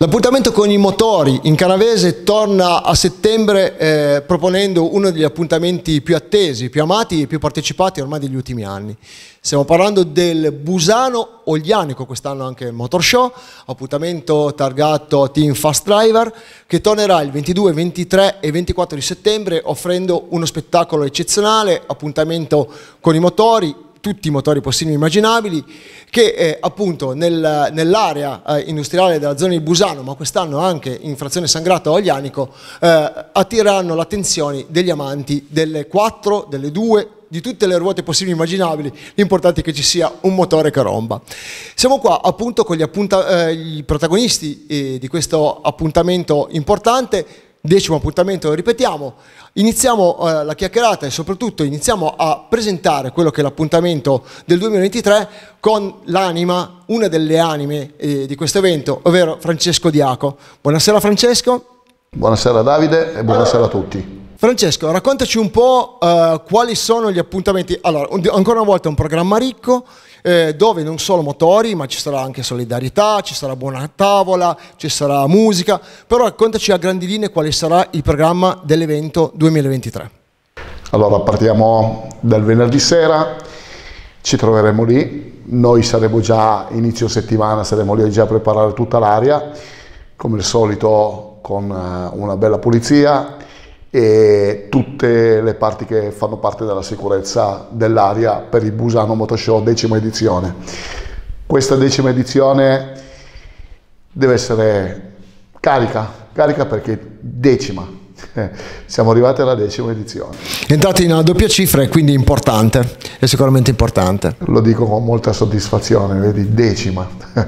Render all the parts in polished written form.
L'appuntamento con i motori in Canavese torna a settembre proponendo uno degli appuntamenti più attesi, più amati e più partecipati ormai degli ultimi anni. Stiamo parlando del Busano Oglianico, quest'anno anche Motor Show, appuntamento targato Team Fast Driver, che tornerà il 22, 23 e 24 di settembre offrendo uno spettacolo eccezionale, appuntamento con i motori, tutti i motori possibili e immaginabili, che appunto nell'area industriale della zona di Busano, ma quest'anno anche in frazione San Grato Oglianico, attireranno l'attenzione degli amanti delle 4, delle 2, di tutte le ruote possibili e immaginabili. L'importante è che ci sia un motore che romba. Siamo qua appunto con i protagonisti di questo appuntamento importante, 10° appuntamento, lo ripetiamo. Iniziamo la chiacchierata e soprattutto iniziamo a presentare quello che è l'appuntamento del 2023 con l'anima, una delle anime di questo evento, ovvero Francesco Diaco. Buonasera Francesco. Buonasera Davide e buonasera a tutti. Francesco, raccontaci un po' quali sono gli appuntamenti. Allora, ancora una volta un programma ricco, dove non solo motori, ma ci sarà anche solidarietà, ci sarà buona tavola, ci sarà musica, però raccontaci a grandi linee quale sarà il programma dell'evento 2023. Allora, partiamo dal venerdì sera, ci troveremo lì, noi saremo già inizio settimana, saremo lì già a preparare tutta l'area, come al solito con una bella pulizia e tutte le parti che fanno parte della sicurezza dell'area per il Busano Motor Show 10ª edizione. Questa 10ª edizione deve essere carica perché 10ª. Siamo arrivati alla 10ª edizione. Entrati in una doppia cifra e quindi importante, è sicuramente importante. Lo dico con molta soddisfazione, vedi, 10ª.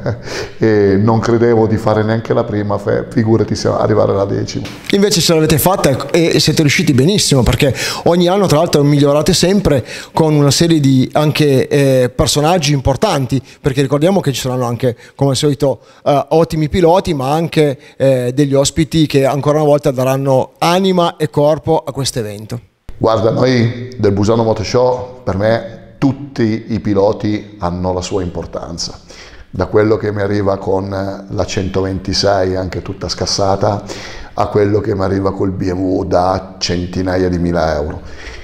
E non credevo di fare neanche la prima, figurati se arrivare alla 10ª. Invece ce l'avete fatta e siete riusciti benissimo, perché ogni anno tra l'altro migliorate sempre con una serie di anche personaggi importanti, perché ricordiamo che ci saranno anche come al solito ottimi piloti, ma anche degli ospiti che ancora una volta daranno anima e corpo a questo evento. Guarda, noi del Busano Motor Show, per me tutti i piloti hanno la sua importanza, da quello che mi arriva con la 126 anche tutta scassata a quello che mi arriva col BMW da centinaia di mila euro.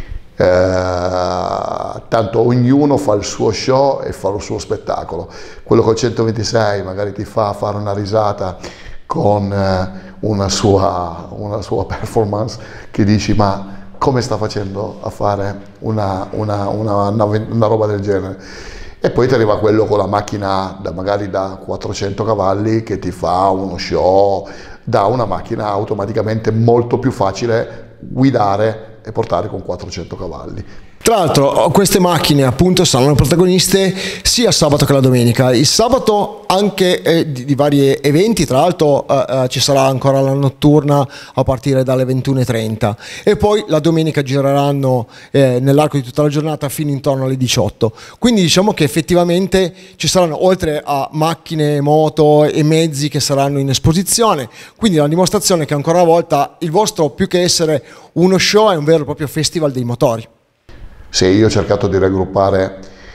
Tanto ognuno fa il suo show e fa il suo spettacolo. Quello col 126 magari ti fa fare una risata con una sua performance che dici ma come sta facendo a fare una roba del genere, e poi ti arriva quello con la macchina magari da 400 cavalli che ti fa uno show da una macchina automaticamente molto più facile guidare e portare con 400 cavalli. Tra l'altro queste macchine appunto saranno protagoniste sia sabato che la domenica. Il sabato anche di vari eventi, tra l'altro ci sarà ancora la notturna a partire dalle 21:30 e poi la domenica gireranno nell'arco di tutta la giornata fino intorno alle 18. Quindi diciamo che effettivamente ci saranno, oltre a macchine, moto e mezzi che saranno in esposizione, quindi la dimostrazione che ancora una volta il vostro, più che essere uno show, è un vero e proprio festival dei motori. Sì, io ho cercato di raggruppare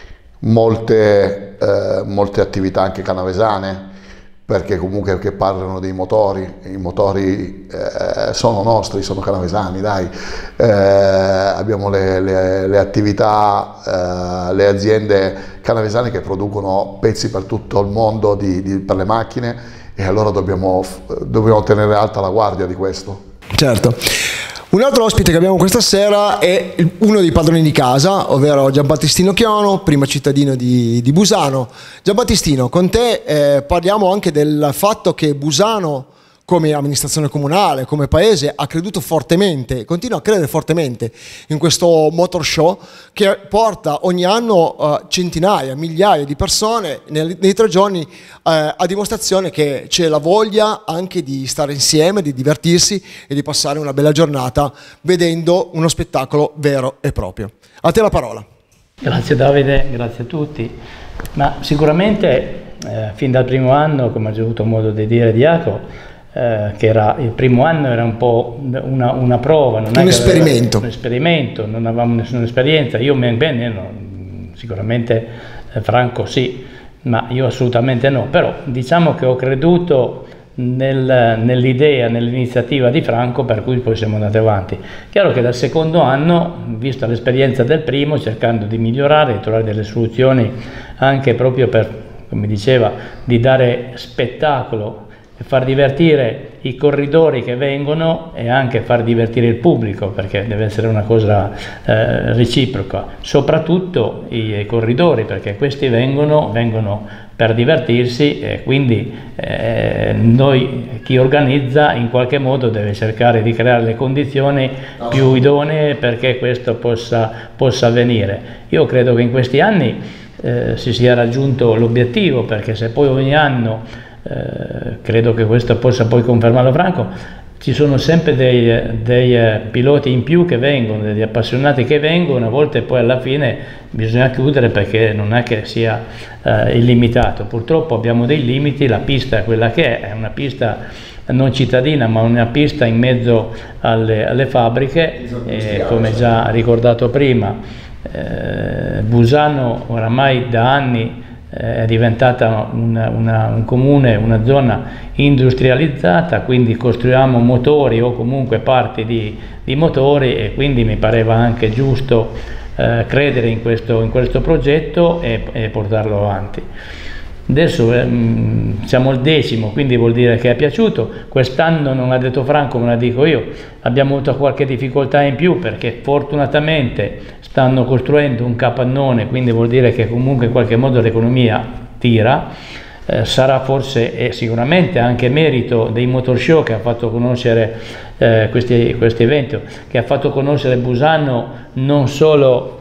molte attività anche canavesane, perché comunque che parlano dei motori, i motori sono nostri, sono canavesani, dai. Abbiamo le attività, le aziende canavesane che producono pezzi per tutto il mondo per le macchine, e allora dobbiamo tenere alta la guardia di questo. Certo. Un altro ospite che abbiamo questa sera è uno dei padroni di casa, ovvero Giambattistino Chiono, primo cittadino di Busano. Giambattistino, con te parliamo anche del fatto che Busano, come amministrazione comunale, come paese, ha creduto fortemente, continua a credere fortemente in questo motor show che porta ogni anno centinaia, migliaia di persone nei 3 giorni, a dimostrazione che c'è la voglia anche di stare insieme, di divertirsi e di passare una bella giornata vedendo uno spettacolo vero e proprio. A te la parola. Grazie Davide, grazie a tutti. Ma sicuramente fin dal primo anno, come ha già avuto modo di dire Diaco, che era il primo anno, era un po' una prova, non un esperimento. Un esperimento, non avevamo nessuna esperienza. Io sicuramente Franco sì, ma io assolutamente no. Però diciamo che ho creduto nell'idea, nell'iniziativa di Franco, per cui poi siamo andati avanti. Chiaro che dal secondo anno, vista l'esperienza del primo, cercando di migliorare e trovare delle soluzioni anche proprio per, come diceva, di dare spettacolo e far divertire i corridori che vengono e anche far divertire il pubblico, perché deve essere una cosa reciproca, soprattutto i corridori, perché questi vengono per divertirsi, e quindi chi organizza in qualche modo deve cercare di creare le condizioni più idonee perché questo possa avvenire. Io credo che in questi anni si sia raggiunto l'obiettivo, perché se poi ogni anno, credo che questo possa poi confermarlo Franco, ci sono sempre dei piloti in più che vengono, degli appassionati che vengono, a volte poi alla fine bisogna chiudere perché non è che sia illimitato. Purtroppo abbiamo dei limiti, la pista è quella che è una pista non cittadina ma una pista in mezzo alle fabbriche, come già ricordato prima. Busano oramai da anni è diventata un comune, una zona industrializzata, quindi costruiamo motori o comunque parti di motori, e quindi mi pareva anche giusto credere in questo progetto e portarlo avanti. Adesso siamo al 10°, quindi vuol dire che è piaciuto. Quest'anno, non l'ha detto Franco, me la dico io, abbiamo avuto qualche difficoltà in più perché fortunatamente stanno costruendo un capannone, quindi vuol dire che comunque in qualche modo l'economia tira. Sarà forse e sicuramente anche merito dei motor show che ha fatto conoscere questi eventi, che ha fatto conoscere Busano non solo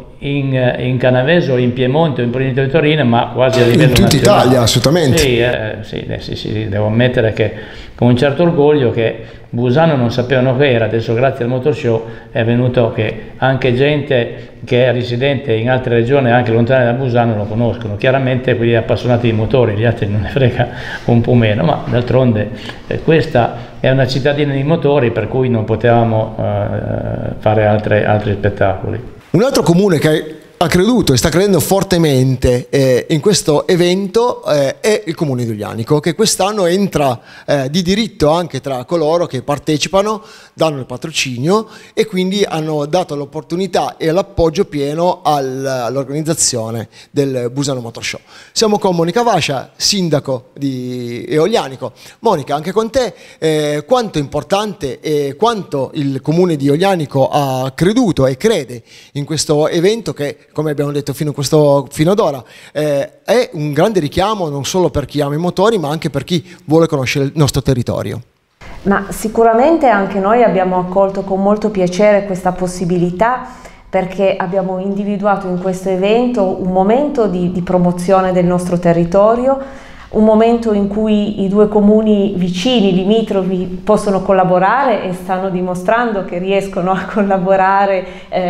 in Canavese o in Piemonte o in provincia di Torino, ma quasi a livello nazionale. In tutta Italia, assolutamente. Sì, devo ammettere che con un certo orgoglio che Busano non sapevano che era, adesso grazie al motor show è venuto che anche gente che è residente in altre regioni, anche lontane da Busano, lo conoscono. Chiaramente quelli appassionati di motori, gli altri non ne frega un po' meno, ma d'altronde questa è una cittadina di motori, per cui non potevamo fare altri spettacoli. Un altro comune che ha creduto e sta credendo fortemente in questo evento è il comune di Oglianico, che quest'anno entra di diritto anche tra coloro che partecipano, danno il patrocinio e quindi hanno dato l'opportunità e l'appoggio pieno all'organizzazione del Busano Motor Show. Siamo con Monica Vascia, sindaco di Oglianico. Monica, anche con te quanto è importante e quanto il comune di Oglianico ha creduto e crede in questo evento che, come abbiamo detto fino ad ora, è un grande richiamo non solo per chi ama i motori, ma anche per chi vuole conoscere il nostro territorio. Ma sicuramente anche noi abbiamo accolto con molto piacere questa possibilità, perché abbiamo individuato in questo evento un momento di promozione del nostro territorio, un momento in cui i due comuni vicini, limitrofi, possono collaborare e stanno dimostrando che riescono a collaborare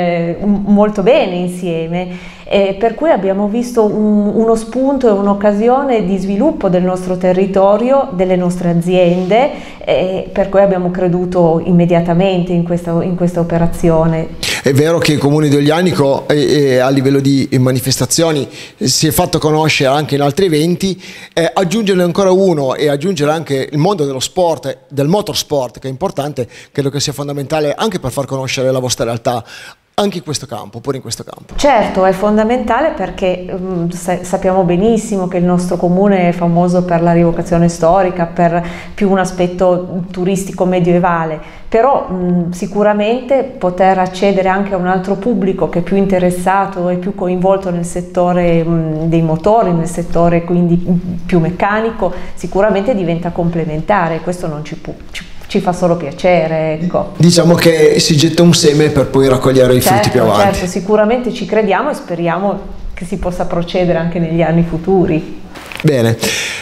molto bene insieme, per cui abbiamo visto uno spunto e un'occasione di sviluppo del nostro territorio, delle nostre aziende, per cui abbiamo creduto immediatamente in questa operazione. È vero che il comune di Oglianico a livello di manifestazioni si è fatto conoscere anche in altri eventi, aggiungere ancora uno e aggiungere anche il mondo dello sport, del motorsport, che è importante, credo che sia fondamentale anche per far conoscere la vostra realtà anche in questo campo, pure in questo campo. Certo, è fondamentale perché sappiamo benissimo che il nostro comune è famoso per la rievocazione storica, per più un aspetto turistico medievale, però sicuramente poter accedere anche a un altro pubblico che è più interessato e più coinvolto nel settore dei motori, nel settore quindi più meccanico, sicuramente diventa complementare. Questo non ci fa solo piacere, ecco. Diciamo che si getta un seme per poi raccogliere i frutti più avanti. Certo, sicuramente ci crediamo e speriamo che si possa procedere anche negli anni futuri. Bene,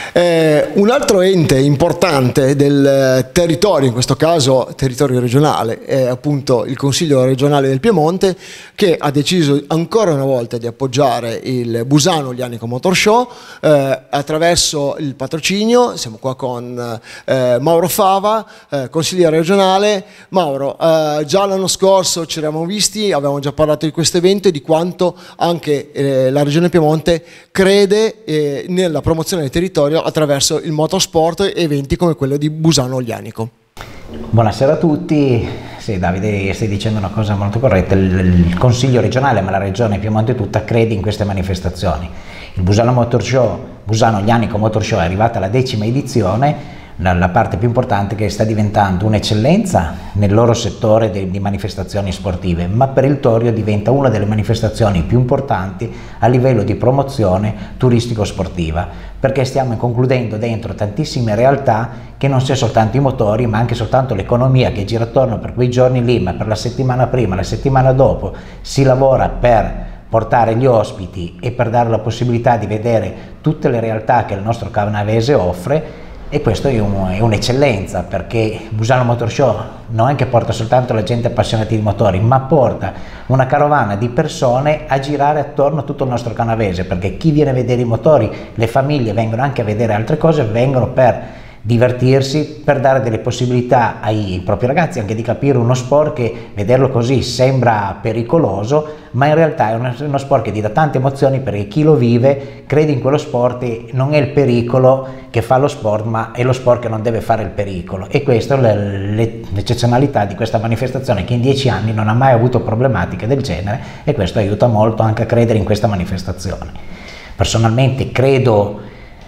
un altro ente importante del territorio, in questo caso territorio regionale, è appunto il Consiglio regionale del Piemonte, che ha deciso ancora una volta di appoggiare il Busano Oglianico Motor Show attraverso il patrocinio. Siamo qua con Mauro Fava, consigliere regionale. Mauro, già l'anno scorso ci eravamo visti, avevamo già parlato di questo evento e di quanto anche la Regione Piemonte crede nella promozione del territorio proprio attraverso il motorsport e eventi come quello di Busano Oglianico. Buonasera a tutti. Sì, Davide, stai dicendo una cosa molto corretta. Il Consiglio regionale, ma la regione Piemonte tutta, crede in queste manifestazioni. Il Busano Motor Show, Busano Oglianico Motor Show, è arrivata alla 10ª edizione, la parte più importante, che sta diventando un'eccellenza nel loro settore di manifestazioni sportive, ma per il Torio diventa una delle manifestazioni più importanti a livello di promozione turistico-sportiva, perché stiamo concludendo dentro tantissime realtà che non sia soltanto i motori, ma anche soltanto l'economia che gira attorno per quei giorni lì, ma per la settimana prima, la settimana dopo si lavora per portare gli ospiti e per dare la possibilità di vedere tutte le realtà che il nostro canavese offre. E questo è un'eccellenza, perché Busano Motor Show non è che porta soltanto la gente appassionati di motori, ma porta una carovana di persone a girare attorno a tutto il nostro canavese, perché chi viene a vedere i motori, le famiglie vengono anche a vedere altre cose, vengono per divertirsi, per dare delle possibilità ai propri ragazzi anche di capire uno sport che, vederlo così, sembra pericoloso, ma in realtà è uno sport che ti dà tante emozioni, perché chi lo vive crede in quello sport e non è il pericolo che fa lo sport, ma è lo sport che non deve fare il pericolo. E questa è l'eccezionalità di questa manifestazione, che in 10 anni non ha mai avuto problematiche del genere, e questo aiuta molto anche a credere in questa manifestazione. Personalmente credo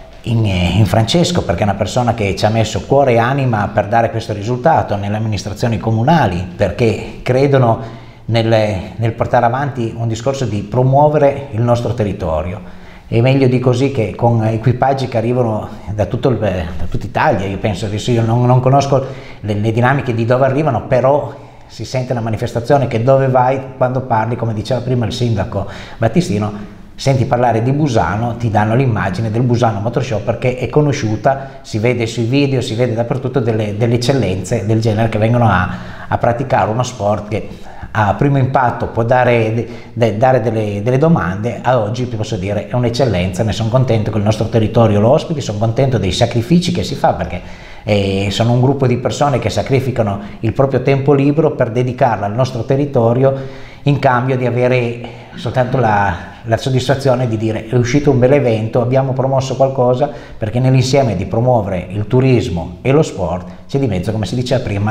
in Francesco, perché è una persona che ci ha messo cuore e anima per dare questo risultato, nelle amministrazioni comunali, perché credono nel portare avanti un discorso di promuovere il nostro territorio. E meglio di così, che con equipaggi che arrivano da tutta Italia. Io penso che io non conosco le dinamiche di dove arrivano, però si sente una manifestazione che dove vai, quando parli, come diceva prima il sindaco Battistino, senti parlare di Busano, ti danno l'immagine del Busano Motor Show, perché è conosciuta, si vede sui video, si vede dappertutto delle eccellenze del genere che vengono a praticare uno sport che a primo impatto può dare delle domande. A oggi posso dire è un'eccellenza, ne sono contento che il nostro territorio lo ospiti, sono contento dei sacrifici che si fa, perché sono un gruppo di persone che sacrificano il proprio tempo libero per dedicarlo al nostro territorio, in cambio di avere soltanto la soddisfazione di dire è uscito un bel evento, abbiamo promosso qualcosa, perché nell'insieme di promuovere il turismo e lo sport c'è di mezzo, come si diceva prima,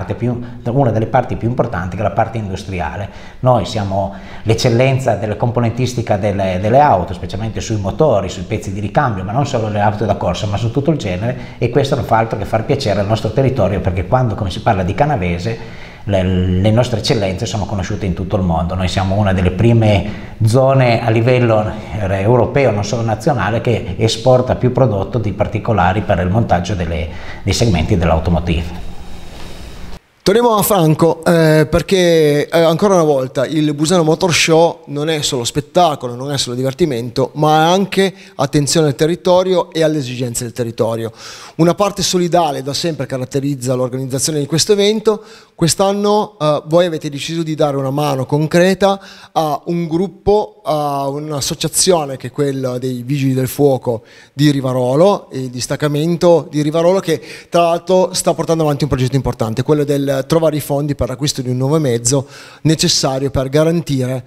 una delle parti più importanti, che è la parte industriale. Noi siamo l'eccellenza della componentistica delle auto, specialmente sui motori, sui pezzi di ricambio, ma non solo le auto da corsa, ma su tutto il genere, e questo non fa altro che far piacere al nostro territorio, perché quando, come si parla di canavese, le nostre eccellenze sono conosciute in tutto il mondo. Noi siamo una delle prime zone a livello europeo, non solo nazionale, che esporta più prodotto di particolari per il montaggio dei segmenti dell'automotive. Torniamo a Franco, perché ancora una volta il Busano Motor Show non è solo spettacolo, non è solo divertimento, ma è anche attenzione al territorio e alle esigenze del territorio. Una parte solidale da sempre caratterizza l'organizzazione di questo evento. Quest'anno voi avete deciso di dare una mano concreta a un gruppo, a un'associazione che è quella dei Vigili del Fuoco di Rivarolo, il distaccamento di Rivarolo, che tra l'altro sta portando avanti un progetto importante, quello del trovare i fondi per l'acquisto di un nuovo mezzo necessario per garantire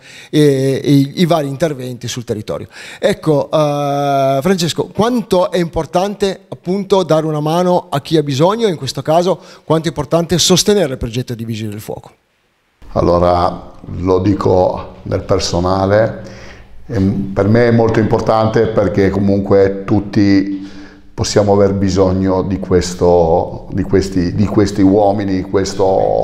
i vari interventi sul territorio. Ecco, Francesco, quanto è importante appunto dare una mano a chi ha bisogno, in questo caso quanto è importante sostenere il progetto di Vigili del Fuoco? Allora, lo dico nel personale, per me è molto importante, perché comunque tutti possiamo aver bisogno di questi uomini, questi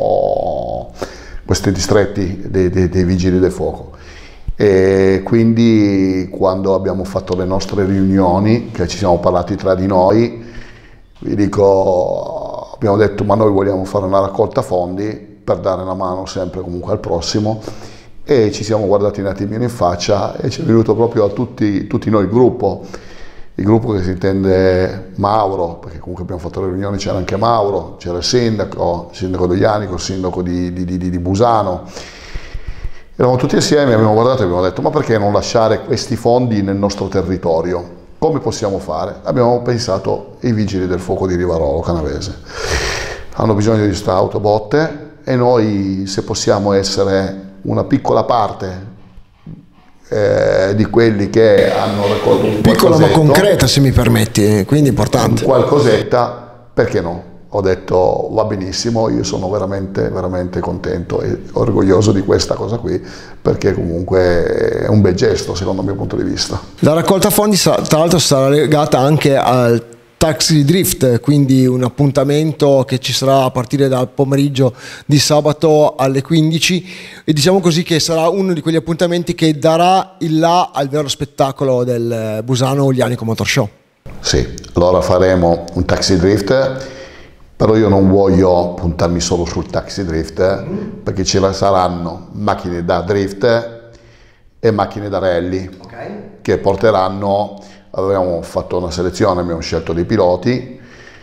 distretti dei Vigili del Fuoco. E quindi quando abbiamo fatto le nostre riunioni, che ci siamo parlati tra di noi, vi dico, abbiamo detto ma noi vogliamo fare una raccolta fondi per dare una mano sempre comunque al prossimo, e ci siamo guardati un attimino in faccia e ci è venuto proprio a tutti noi il gruppo che si intende Mauro, perché comunque abbiamo fatto le riunioni, c'era anche Mauro, c'era il sindaco Oglianico, il sindaco di Busano. Eravamo tutti assieme, abbiamo guardato e abbiamo detto ma perché non lasciare questi fondi nel nostro territorio? Come possiamo fare? Abbiamo pensato ai Vigili del Fuoco di Rivarolo Canavese. Hanno bisogno di queste autobotte e noi, se possiamo essere una piccola parte di quelli che hanno raccolto un piccola ma concreta, se mi permetti, quindi importante. Qualcosetta, perché no? Ho detto va benissimo, io sono veramente, veramente contento e orgoglioso di questa cosa qui, perché comunque è un bel gesto secondo il mio punto di vista. La raccolta fondi tra l'altro sarà legata anche al Taxi Drift, quindi un appuntamento che ci sarà a partire dal pomeriggio di sabato alle 15, e diciamo così che sarà uno di quegli appuntamenti che darà il là al vero spettacolo del Busano Uglianico Motor Show. Sì, allora faremo un Taxi Drift, però io non voglio puntarmi solo sul Taxi Drift, perché ci saranno macchine da drift e macchine da rally, che porteranno, abbiamo fatto una selezione, abbiamo scelto dei piloti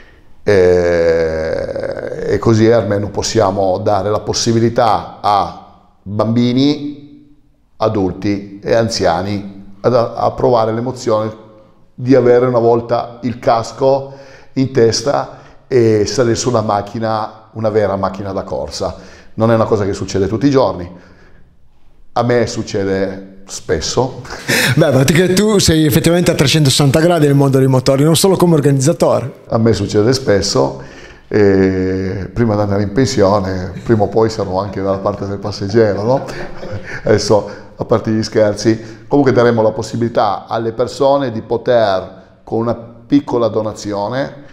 e così almeno possiamo dare la possibilità a bambini, adulti e anziani a provare l'emozione di avere una volta il casco in testa e salire su una macchina, una vera macchina da corsa. Non è una cosa che succede tutti i giorni, a me succede spesso. Beh, perché tu sei effettivamente a 360 gradi nel mondo dei motori, non solo come organizzatore. A me succede spesso, e prima di andare in pensione, prima o poi sarò anche dalla parte del passeggero, no? Adesso, a parte gli scherzi, comunque daremo la possibilità alle persone di poter, con una piccola donazione,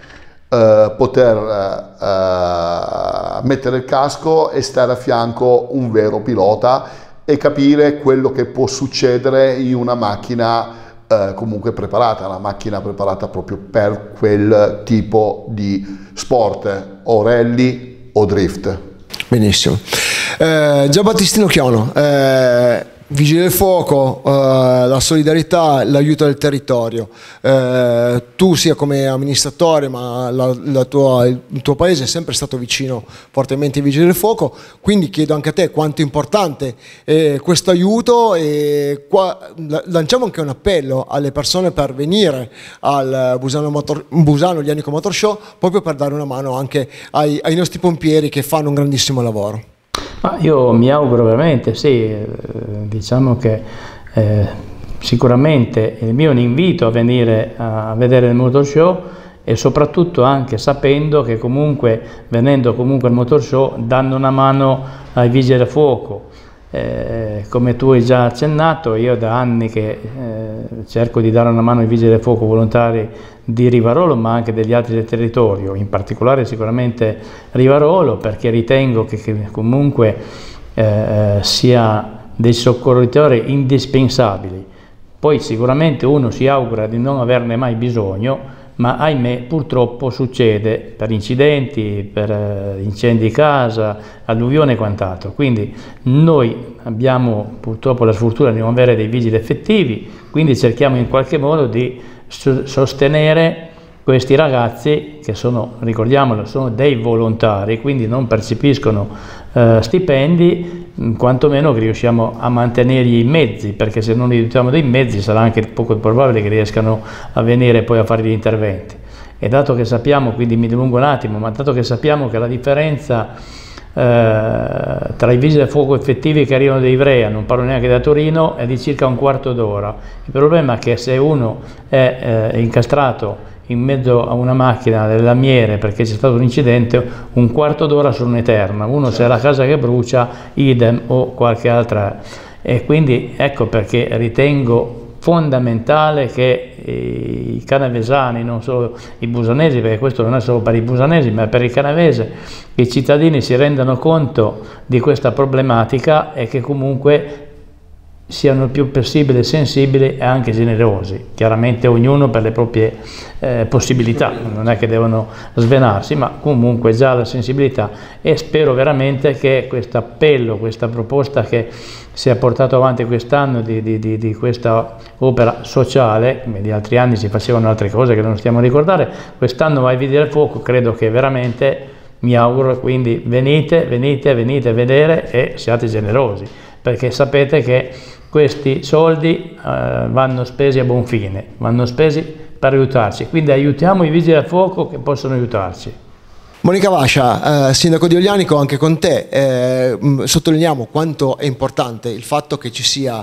poter mettere il casco e stare a fianco un vero pilota e capire quello che può succedere in una macchina comunque preparata, una macchina preparata proprio per quel tipo di sport, o rally o drift. Benissimo. Giambattistino Chiono, Vigili del Fuoco, la solidarietà, l'aiuto del territorio. Tu sia come amministratore, ma il tuo paese è sempre stato vicino fortemente ai Vigili del Fuoco, quindi chiedo anche a te quanto è importante questo aiuto, e lanciamo anche un appello alle persone per venire al Busano Uglianico Motor Show, proprio per dare una mano anche ai nostri pompieri che fanno un grandissimo lavoro. Ma io mi auguro veramente, sì, diciamo che sicuramente il mio è un invito a venire a vedere il Motor Show, e soprattutto anche sapendo che comunque, venendo comunque al Motor Show, danno una mano ai Vigili del Fuoco. Come tu hai già accennato, io da anni che cerco di dare una mano ai Vigili del Fuoco volontari di Rivarolo, ma anche degli altri del territorio, in particolare sicuramente Rivarolo, perché ritengo che comunque sia dei soccorritori indispensabili. Poi sicuramente uno si augura di non averne mai bisogno, ma ahimè purtroppo succede per incidenti, per incendi di casa, alluvione e quant'altro. Quindi noi abbiamo purtroppo la sfortuna di non avere dei vigili effettivi, quindi cerchiamo in qualche modo di sostenere questi ragazzi che sono, ricordiamolo, sono dei volontari, quindi non percepiscono stipendi, quantomeno che riusciamo a mantenergli i mezzi, perché se non gli dotiamo dei mezzi sarà anche poco probabile che riescano a venire poi a fare gli interventi. E dato che sappiamo, quindi mi dilungo un attimo, ma dato che sappiamo che la differenza tra i vigili del fuoco effettivi che arrivano da Ivrea, non parlo neanche da Torino, è di circa un quarto d'ora. Il problema è che se uno è incastrato in mezzo a una macchina delle lamiere perché c'è stato un incidente, un quarto d'ora sono un'eterna. Uno se ha la casa che brucia, idem, o qualche altra. E quindi ecco perché ritengo fondamentale che i canavesani, non solo i busanesi, perché questo non è solo per i busanesi ma per il canavese, che i cittadini si rendano conto di questa problematica e che comunque siano il più possibile sensibili e anche generosi, chiaramente ognuno per le proprie possibilità, non è che devono svenarsi, ma comunque già la sensibilità. E spero veramente che questo appello, questa proposta che si è portato avanti quest'anno di questa opera sociale, negli altri anni si facevano altre cose che non stiamo a ricordare, quest'anno vai a Vigili del Fuoco, credo che veramente, mi auguro, quindi venite a vedere e siate generosi, perché sapete che questi soldi vanno spesi a buon fine, vanno spesi per aiutarci, quindi aiutiamo i Vigili del Fuoco che possono aiutarci. Monica Vascia, sindaco di Oglianico, anche con te sottolineiamo quanto è importante il fatto che ci sia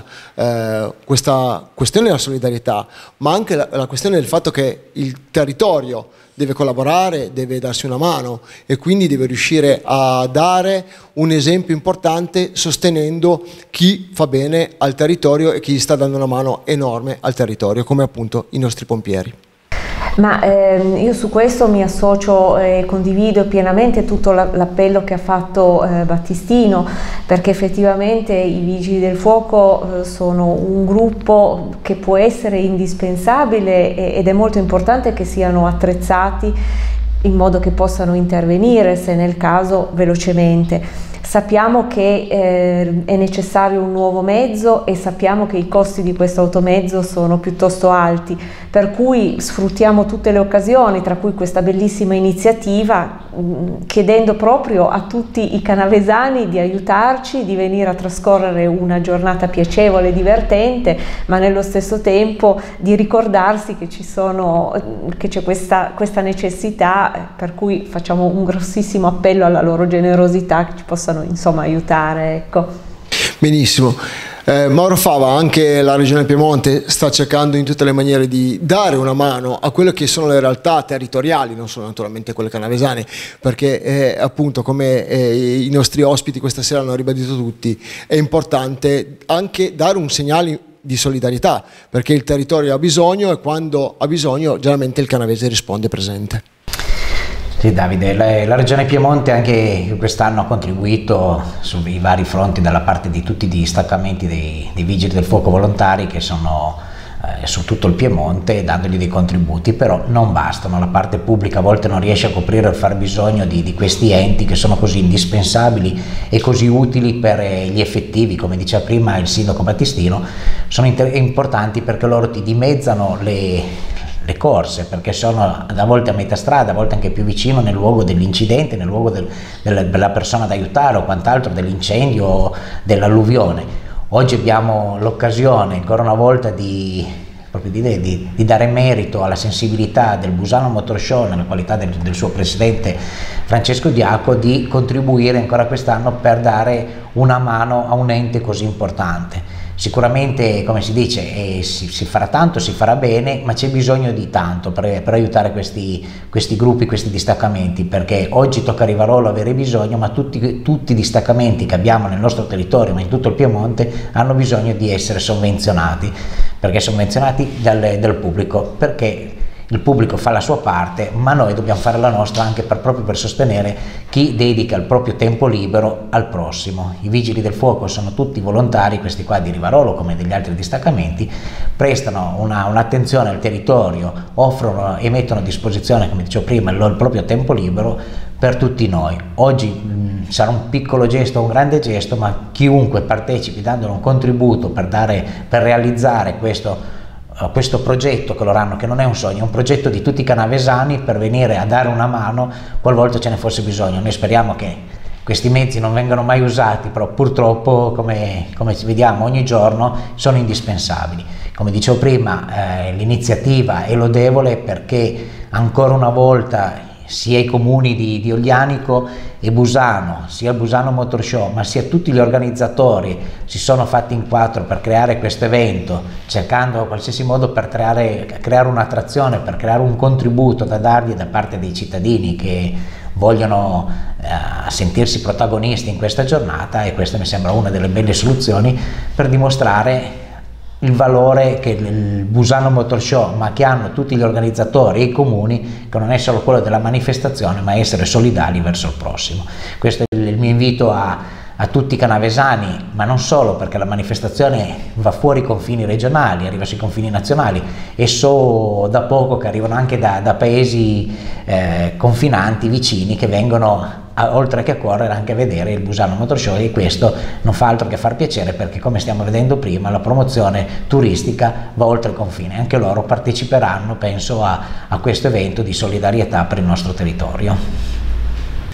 questa questione della solidarietà, ma anche la questione del fatto che il territorio deve collaborare, deve darsi una mano e quindi deve riuscire a dare un esempio importante sostenendo chi fa bene al territorio e chi sta dando una mano enorme al territorio, come appunto i nostri pompieri. Ma io su questo mi associo e condivido pienamente tutto l'appello che ha fatto Battistino, perché effettivamente i Vigili del Fuoco sono un gruppo che può essere indispensabile ed è molto importante che siano attrezzati in modo che possano intervenire, se nel caso, velocemente. Sappiamo che è necessario un nuovo mezzo e sappiamo che i costi di questo automezzo sono piuttosto alti, per cui sfruttiamo tutte le occasioni, tra cui questa bellissima iniziativa, chiedendo proprio a tutti i canavesani di aiutarci, di venire a trascorrere una giornata piacevole e divertente, ma nello stesso tempo di ricordarsi che c'è questa necessità, per cui facciamo un grossissimo appello alla loro generosità, che ci possano insomma aiutare, ecco. Benissimo. Mauro Fava, anche la Regione Piemonte sta cercando in tutte le maniere di dare una mano a quelle che sono le realtà territoriali, non solo naturalmente quelle canavesane, perché appunto, come i nostri ospiti questa sera hanno ribadito tutti, è importante anche dare un segnale di solidarietà, perché il territorio ha bisogno e quando ha bisogno generalmente il canavese risponde presente. Sì, Davide, la Regione Piemonte anche quest'anno ha contribuito sui vari fronti dalla parte di tutti i distaccamenti dei Vigili del Fuoco volontari che sono su tutto il Piemonte, dandogli dei contributi, però non bastano. La parte pubblica a volte non riesce a coprire il fabbisogno di questi enti che sono così indispensabili e così utili per gli effettivi, come diceva prima il sindaco Battistino, sono importanti perché loro ti dimezzano le corse, perché sono a volte a metà strada, a volte anche più vicino nel luogo dell'incidente, nel luogo della persona da aiutare o quant'altro, dell'incendio o dell'alluvione. Oggi abbiamo l'occasione ancora una volta di dare merito alla sensibilità del Busano Motor Show, nella qualità del suo presidente Francesco Diaco, di contribuire ancora quest'anno per dare una mano a un ente così importante. Sicuramente, come si dice, si farà tanto, si farà bene, ma c'è bisogno di tanto per aiutare questi gruppi, questi distaccamenti, perché oggi tocca a Rivarolo avere bisogno, ma tutti i distaccamenti che abbiamo nel nostro territorio, ma in tutto il Piemonte, hanno bisogno di essere sovvenzionati, perché sovvenzionati dal pubblico, perché il pubblico fa la sua parte, ma noi dobbiamo fare la nostra anche proprio per sostenere chi dedica il proprio tempo libero al prossimo. I Vigili del Fuoco sono tutti volontari, questi qua di Rivarolo come degli altri distaccamenti, prestano un'attenzione al territorio, offrono e mettono a disposizione, come dicevo prima, il proprio tempo libero per tutti noi. Oggi sarà un piccolo gesto, un grande gesto, ma chiunque partecipi dando un contributo per realizzare questo progetto che loro hanno, che non è un sogno, è un progetto di tutti i canavesani per venire a dare una mano qualvolta ce ne fosse bisogno. Noi speriamo che questi mezzi non vengano mai usati, però purtroppo, come vediamo ogni giorno, sono indispensabili. Come dicevo prima, l'iniziativa è lodevole perché ancora una volta sia i comuni di Oglianico e Busano, sia il Busano Motor Show, ma sia tutti gli organizzatori si sono fatti in quattro per creare questo evento, cercando in qualsiasi modo per creare un'attrazione, per creare un contributo da dargli da parte dei cittadini che vogliono sentirsi protagonisti in questa giornata, e questa mi sembra una delle belle soluzioni per dimostrare il valore che il Busano Motor Show, ma che hanno tutti gli organizzatori e i comuni, che non è solo quello della manifestazione, ma essere solidali verso il prossimo. Questo è il mio invito a tutti i canavesani, ma non solo, perché la manifestazione va fuori i confini regionali, arriva sui confini nazionali, e so da poco che arrivano anche da paesi confinanti vicini, che vengono oltre che a correre anche a vedere il Busano Motor Show, e questo non fa altro che far piacere, perché come stiamo vedendo prima la promozione turistica va oltre il confine, anche loro parteciperanno, penso, a questo evento di solidarietà per il nostro territorio.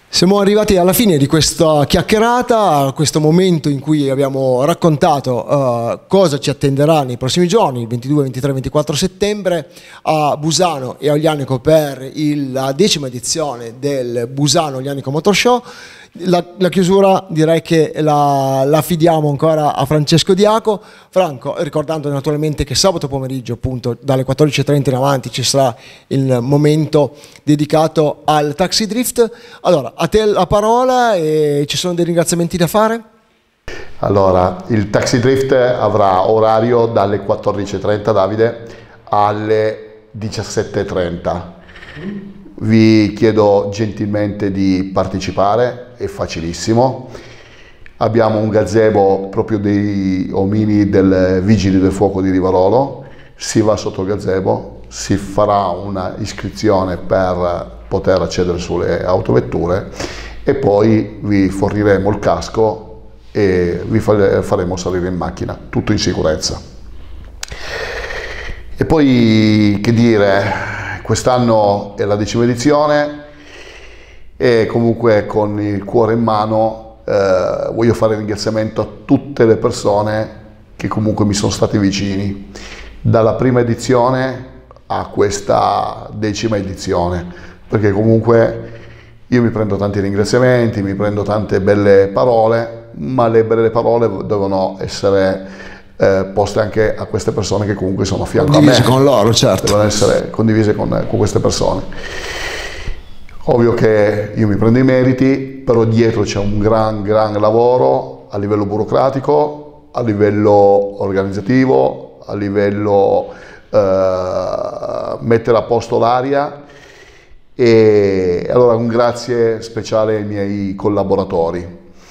Siamo arrivati alla fine di questa chiacchierata, a questo momento in cui abbiamo raccontato cosa ci attenderà nei prossimi giorni, il 22, 23, 24 settembre a Busano e a Oglianico per la 10ª edizione del Busano Oglianico Motor Show. La chiusura direi che la affidiamo ancora a Francesco Diaco. Franco, ricordando naturalmente che sabato pomeriggio, appunto dalle 14:30 in avanti, ci sarà il momento dedicato al Taxi Drift. Allora, a te la parola, e ci sono dei ringraziamenti da fare? Allora, il Taxi Drift avrà orario dalle 14:30, Davide, alle 17:30. Vi chiedo gentilmente di partecipare, è facilissimo. Abbiamo un gazebo proprio dei omini del Vigili del Fuoco di Rivarolo, si va sotto il gazebo, si farà una iscrizione per poter accedere sulle autovetture e poi vi forniremo il casco e vi faremo salire in macchina, tutto in sicurezza. E poi, che dire, quest'anno è la 10ª edizione e comunque con il cuore in mano voglio fare un ringraziamento a tutte le persone che comunque mi sono stati vicini, dalla prima edizione a questa 10ª edizione, perché comunque io mi prendo tanti ringraziamenti, mi prendo tante belle parole, ma le belle parole devono essere poste anche a queste persone che comunque sono a fianco a me. Condivise con loro, certo. Devono essere condivise con queste persone. Ovvio che io mi prendo i meriti, però dietro c'è un gran lavoro a livello burocratico, a livello organizzativo, a livello mettere a posto l'aria. E allora un grazie speciale ai miei collaboratori.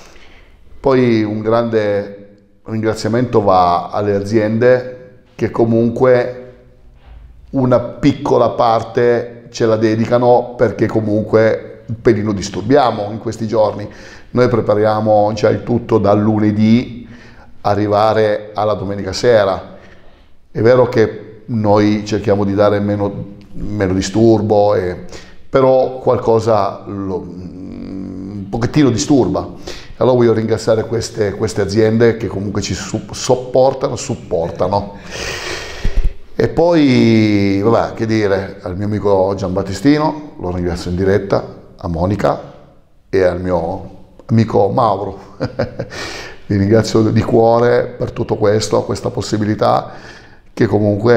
Poi un grande ringraziamento va alle aziende che comunque una piccola parte ce la dedicano, perché comunque un pelino disturbiamo in questi giorni. Noi prepariamo già il tutto dal lunedì arrivare alla domenica sera. È vero che noi cerchiamo di dare meno disturbo, però qualcosa un pochettino disturba. Allora voglio ringraziare queste aziende che comunque ci supportano. E poi, vabbè, che dire, al mio amico Giambattistino, lo ringrazio in diretta, a Monica e al mio amico Mauro. Vi ringrazio di cuore per tutto questo, questa possibilità che comunque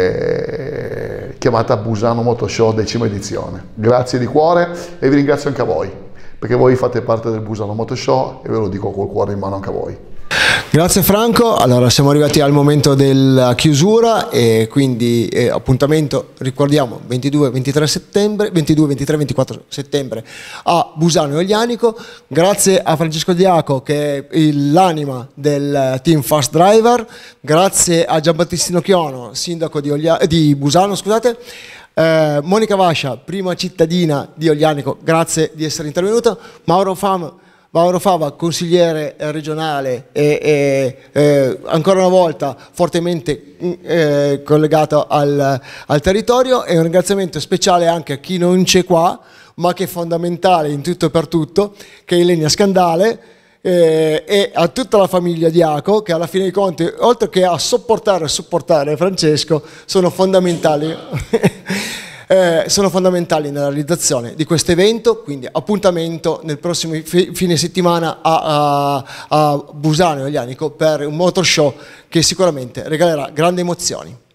è chiamata Busano Motor Show 10ª edizione. Grazie di cuore e vi ringrazio anche a voi, perché voi fate parte del Busano Motor Show e ve lo dico col cuore in mano anche a voi. Grazie Franco, allora siamo arrivati al momento della chiusura e quindi appuntamento, ricordiamo, 22, 23, 24 settembre a Busano e Oglianico. Grazie a Francesco Diaco che è l'anima del team Fast Driver, grazie a Giambattistino Chiono, sindaco di Busano, scusate. Monica Vascia, prima cittadina di Oglianico, grazie di essere intervenuta. Mauro Fava, consigliere regionale e ancora una volta fortemente collegato al territorio, e un ringraziamento speciale anche a chi non c'è qua ma che è fondamentale in tutto e per tutto, che è Ilenia Scandale, e a tutta la famiglia Diaco, che alla fine dei conti, oltre che a supportare Francesco, sono fondamentali. Sono fondamentali nella realizzazione di questo evento, quindi appuntamento nel prossimo fine settimana a Busano e Oglianico per un motor show che sicuramente regalerà grandi emozioni.